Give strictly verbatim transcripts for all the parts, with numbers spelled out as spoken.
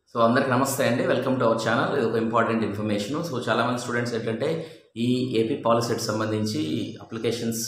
So అందరికి నమస్తే అండి, వెల్కమ్ టు అవర్ ఛానల్. ఇది ఒక ఇంపార్టెంట్ ఇన్ఫర్మేషన్. సో చాలామంది స్టూడెంట్స్ ఏంటంటే ఈ ఏపీ పాలిసెట్ సంబంధించి అప్లికేషన్స్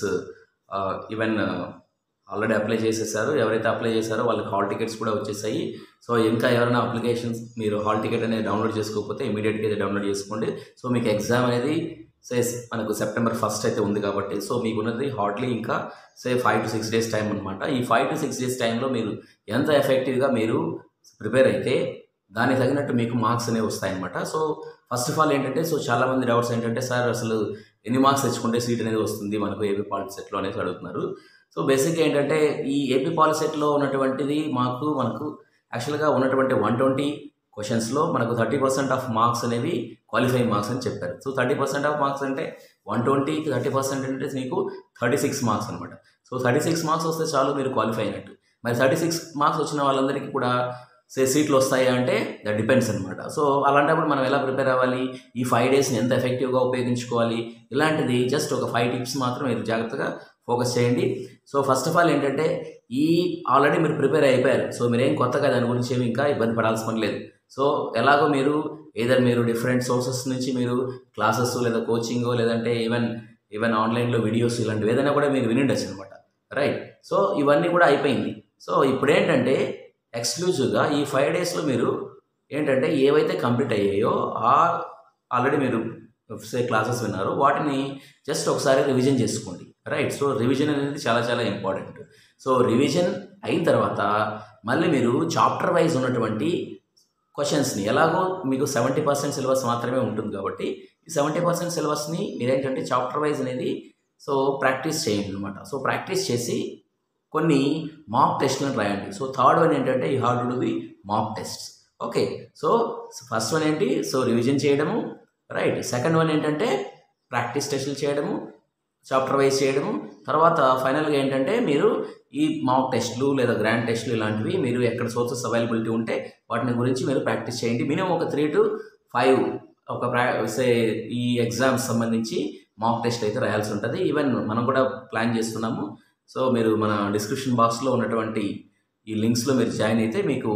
ఈవెన్ ఆల్రెడీ అప్లై చేసేసారు. ఎవరైతే అప్లై చేశారో వాళ్ళకి హాల్ టికెట్స్ కూడా వచ్చేసాయి. సో ఇంకా ఎవరైనా అప్లికేషన్స్ మీరు హాల్ టికెట్ అనేది డౌన్లోడ్ చేసుకోకపోతే ఇమీడియట్గా అయితే డౌన్లోడ్ చేసుకోండి. సో మీకు ఎగ్జామ్ అనేది సే మనకు సెప్టెంబర్ ఫస్ట్ అయితే ఉంది కాబట్టి సో మీకు ఉన్నది హార్డ్లీ ఇంకా say five to six days time అనమాట. ఈ ఫైవ్ టు సిక్స్ డేస్ టైంలో మీరు ఎంత ఎఫెక్టివ్గా మీరు ప్రిపేర్ అయితే దానికి తగినట్టు మీకు మార్క్స్ అనేవి వస్తాయన్నమాట. సో ఫస్ట్ ఆఫ్ ఆల్ ఏంటంటే సో చాలామంది డౌట్స్ ఏంటంటే సార్ అసలు ఎన్ని మార్క్స్ తెచ్చుకుంటే సీట్ అనేది వస్తుంది మనకు ఏపీ పాలిసెట్లో అనేది అడుగుతున్నారు. సో బేసిక్గా ఏంటంటే ఈ ఏపీ పాలిసెట్లో ఉన్నటువంటిది మాకు మనకు యాక్చువల్గా ఉన్నటువంటి వన్ ట్వంటీ క్వశ్చన్స్లో మనకు థర్టీ పర్సెంట్ ఆఫ్ మార్క్స్ అనేవి క్వాలిఫైయింగ్ మార్క్స్ అని చెప్పారు. So thirty percent of marks అంటే వన్ ట్వంటీకి థర్టీ పర్సెంట్ అంటే మీకు థర్టీ సిక్స్ మార్క్స్ అనమాట. సో థర్టీ సిక్స్ మార్క్స్ వస్తే చాలు మీరు క్వాలిఫై అయినట్టు. మరి థర్టీ సిక్స్ మార్క్స్ వచ్చిన వాళ్ళందరికీ కూడా సే సీట్లు వస్తాయా అంటే దట్ డిపెండ్స్ అనమాట. సో అలాంటప్పుడు మనం ఎలా ప్రిపేర్ అవ్వాలి, ఈ ఫైవ్ డేస్ని ఎంత ఎఫెక్టివ్గా ఉపయోగించుకోవాలి, ఇలాంటిది జస్ట్ ఒక ఫైవ్ టిప్స్ మాత్రం మీరు జాగ్రత్తగా ఫోకస్ చేయండి. సో ఫస్ట్ ఆఫ్ ఆల్ ఏంటంటే ఈ ఆల్రెడీ మీరు ప్రిపేర్ అయిపోయారు. సో మీరేం కొత్తగా దాని గురించి ఏమి ఇంకా ఇబ్బంది పడాల్సిన పని లేదు. సో ఎలాగో మీరు ఏదర్ మీరు డిఫరెంట్ సోర్సెస్ నుంచి మీరు క్లాసెస్ లేదా కోచింగ్ లేదంటే ఈవెన్ ఈవెన్ ఆన్లైన్లో వీడియోస్ ఇలాంటివి ఏదైనా కూడా మీరు వినిండొచ్చు అనమాట, రైట్. సో ఇవన్నీ కూడా అయిపోయింది. సో ఇప్పుడు ఏంటంటే ఎక్స్క్లూజివ్గా ఈ ఫైవ్ డేస్లో మీరు ఏంటంటే ఏవైతే కంప్లీట్ అయ్యాయో ఆ ఆల్రెడీ మీరు సే క్లాసెస్ విన్నారో వాటిని జస్ట్ ఒకసారి రివిజన్ చేసుకోండి, రైట్. సో రివిజన్ అనేది చాలా చాలా ఇంపార్టెంట్. సో రివిజన్ అయిన తర్వాత మళ్ళీ మీరు చాప్టర్ వైజ్ ఉన్నటువంటి క్వశ్చన్స్ని ఎలాగో మీకు సెవెంటీ పర్సెంట్ సిలబస్ మాత్రమే ఉంటుంది కాబట్టి ఈ సెవెంటీ పర్సెంట్ సిలబస్ని మీరేంటంటే చాప్టర్ వైజ్ అనేది సో ప్రాక్టీస్ చేయండి అనమాట. సో ప్రాక్టీస్ చేసి కొన్ని మాక్ టెస్ట్లను రాయండి. సో థర్డ్ వన్ ఏంటంటే you have to do the mock test. Okay, so first one ఏంటి, సో రివిజన్ చేయడము, రైట్. సెకండ్ వన్ ఏంటంటే ప్రాక్టీస్ టెస్టులు చేయడము, చాప్టర్ వైజ్ చేయడము. తర్వాత ఫైనల్గా ఏంటంటే మీరు ఈ మాక్ టెస్టులు లేదా గ్రాండ్ టెస్టులు ఇలాంటివి మీరు ఎక్కడ సోర్సెస్ అవైలబిలిటీ ఉంటే వాటిని గురించి మీరు ప్రాక్టీస్ చేయండి. మినిమం ఒక త్రీ టు ఫైవ్ ఒక ప్రా సే ఈ ఎగ్జామ్స్ సంబంధించి మాక్ టెస్ట్ అయితే రాయాల్సి ఉంటుంది. ఈవెన్ మనం కూడా ప్లాన్ చేస్తున్నాము. సో మీరు మన డిస్క్రిప్షన్ బాక్స్లో ఉన్నటువంటి ఈ లింక్స్లో మీరు జాయిన్ అయితే మీకు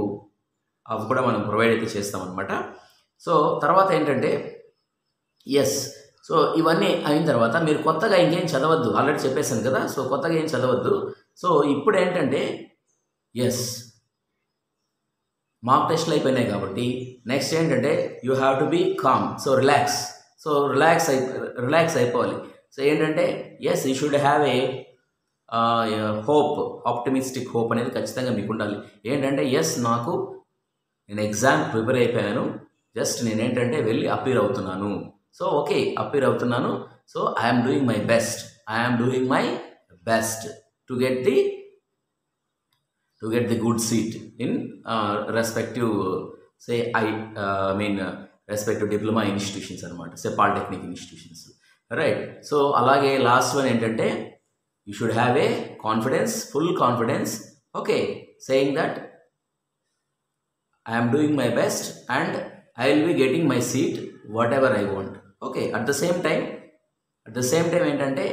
అవి కూడా మనం ప్రొవైడ్ అయితే చేస్తామన్నమాట. సో తర్వాత ఏంటంటే ఎస్, సో ఇవన్నీ అయిన తర్వాత మీరు కొత్తగా ఇంకేం చదవద్దు, ఆల్రెడీ చెప్పేశాను కదా. సో కొత్తగా ఏం చదవద్దు. సో ఇప్పుడు ఏంటంటే ఎస్ మాక్ టెస్ట్లు అయిపోయినాయి కాబట్టి నెక్స్ట్ ఏంటంటే you have to be calm. So relax, so relax అయి రిలాక్స్ అయిపోవాలి. సో ఏంటంటే yes you should have a hope, optimistic hope అనేది ఖచ్చితంగా మీకు ఉండాలి. ఏంటంటే ఎస్ నాకు నేను ఎగ్జామ్ ప్రిపేర్ అయిపోయాను, జస్ట్ నేనేంటంటే వెళ్ళి అపీర్ అవుతున్నాను. సో ఓకే అపీర్ అవుతున్నాను. So I'm doing my best, I'm doing my best to get the to get the good seat in respective say I mean respective diploma institutions అనమాట, say polytechnic institutions, right. So అలాగే last one ఏంటంటే you should have a confidence, full confidence, okay, saying that I am doing my best and I will be getting my seat whatever I want. Okay, at the same time at the same time ఏంటంటే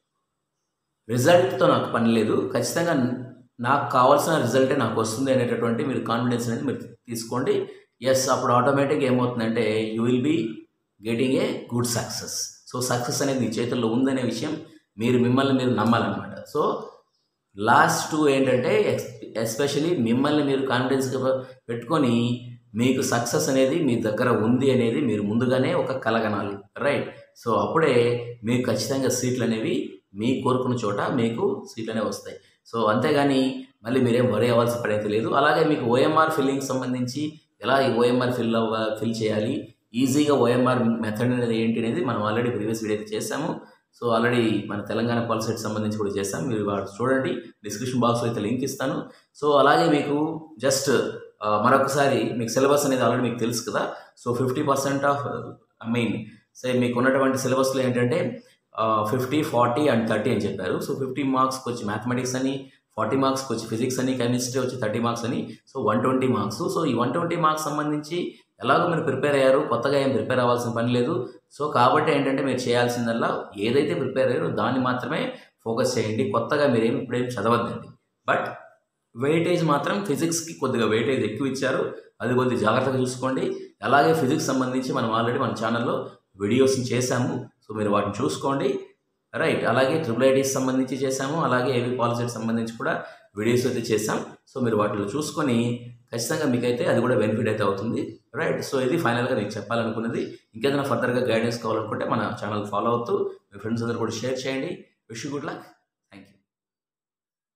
రిజల్ట్తో నాకు పని లేదు, ఖచ్చితంగా నాకు కావాల్సిన రిజల్టే నాకు వస్తుంది అనేటటువంటి మీరు కాన్ఫిడెన్స్ అనేది మీరు తీసుకోండి. ఎస్, అప్పుడు ఆటోమేటిక్గా ఏమవుతుందంటే you will be getting a good success. So success అనేది మీ చేతుల్లో ఉందనే విషయం మీరు మిమ్మల్ని మీరు నమ్మాలన్నమాట. సో లాస్ట్ టూ ఏంటంటే ఎస్పెషలీ మిమ్మల్ని మీరు కాన్ఫిడెన్స్గా పెట్టుకొని మీకు సక్సెస్ అనేది మీ దగ్గర ఉంది అనేది మీరు ముందుగానే ఒక కలగనాలి, రైట్. సో అప్పుడే మీకు ఖచ్చితంగా సీట్లు అనేవి మీ కోరుకున్న చోట మీకు సీట్లు అనేవి వస్తాయి. సో అంతేగాని మళ్ళీ మీరేం వరీ అవ్వాల్సిన పని అయితే లేదు. అలాగే మీకు ఓఎంఆర్ ఫిల్లింగ్ సంబంధించి ఎలా ఈ ఓఎంఆర్ ఫిల్ అవ్వ ఫిల్ చేయాలి, ఈజీగా ఓఎంఆర్ మెథడ్ అనేది ఏంటి అనేది మనం ఆల్రెడీ ప్రీవియస్ వీడియో అయితే చేసాము. సో ఆల్రెడీ మన తెలంగాణ పాలిసెట్ సంబంధించి కూడా చేస్తాం, మీరు వాడు చూడండి, డిస్క్రిప్షన్ బాక్స్లో అయితే లింక్ ఇస్తాను. సో అలాగే మీకు జస్ట్ మరొకసారి మీకు సిలబస్ అనేది ఆల్రెడీ మీకు తెలుసు కదా. So fifty percent of I mean say మీకు ఉన్నటువంటి సిలబస్లో ఏంటంటే ఫిఫ్టీ ఫార్టీ అండ్ థర్టీ అని చెప్పారు. సో ఫిఫ్టీ మార్క్స్కి వచ్చి మ్యాథమెటిక్స్ అని, ఫార్టీ మార్క్స్కి వచ్చి ఫిజిక్స్ అని, కెమిస్ట్రీ వచ్చి థర్టీ మార్క్స్ అని, so one twenty marks. So ఈ వన్ ట్వంటీ మార్క్స్ సంబంధించి ఎలాగో మీరు ప్రిపేర్ అయ్యారు, కొత్తగా ఏం ప్రిపేర్ అవ్వాల్సిన పని లేదు. సో కాబట్టి ఏంటంటే మీరు చేయాల్సిందల్లా ఏదైతే ప్రిపేర్ అయ్యారో దాన్ని మాత్రమే ఫోకస్ చేయండి. కొత్తగా మీరేమి ఇప్పుడేమి చదవద్దండి. బట్ వెయిటేజ్ మాత్రం ఫిజిక్స్కి కొద్దిగా వెయిటేజ్ ఎక్కువ ఇచ్చారు, అది కొద్దిగా జాగ్రత్తగా చూసుకోండి. అలాగే ఫిజిక్స్ సంబంధించి మనం ఆల్రెడీ మన ఛానల్లో వీడియోస్ని చేశాము, సో మీరు వాటిని చూసుకోండి. రైట్, అలాగే ట్రిపుల్ ఐటీకి సంబంధించి చేశాము, అలాగే ఏపీ పాలిసెట్ సంబంధించి కూడా వీడియోస్ అయితే చేశాం. సో మీరు వాటిలో చూసుకొని ఖచ్చితంగా మీకైతే అది కూడా బెనిఫిట్ అయితే అవుతుంది. రైట్, సో ఇది ఫైనల్గా నేను చెప్పాలనుకున్నది. ఇంకేదైనా ఫర్దర్గా గైడెన్స్ కావాలనుకుంటే మన ఛానల్ ఫాలో అవుతూ మీ ఫ్రెండ్స్ అందరూ కూడా షేర్ చేయండి. Wish you good luck.